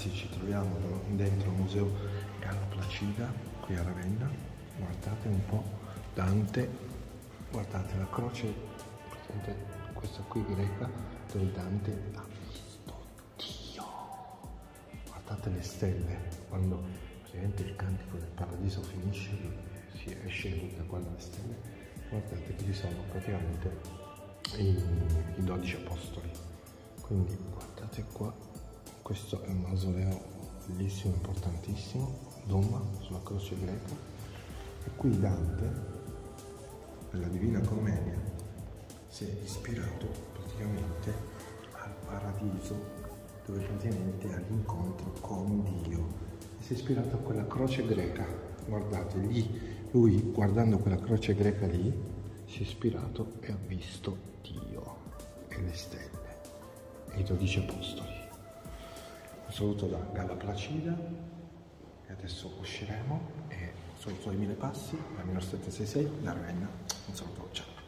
Ragazzi, ci troviamo dentro il museo Galla Placida qui a Ravenna. Guardate un po' Dante, guardate la croce, questa qui greca, dove Dante ha visto Dio. Guardate le stelle, quando praticamente il cantico del paradiso finisce, si esce da quando le stelle, guardate che ci sono praticamente i 12 apostoli. Quindi guardate qua. Questo è un mausoleo bellissimo, importantissimo, Duma, sulla croce greca. E qui Dante, nella Divina Commedia, si è ispirato praticamente al paradiso, dove praticamente è all'incontro con Dio. E si è ispirato a quella croce greca. Guardate, lui guardando quella croce greca lì, si è ispirato e ha visto Dio e le stelle e i 12 apostoli. Un saluto da Galla Placida e adesso usciremo e saluto ai 1000 passi, al 1766 da Ravenna. Un saluto, ciao!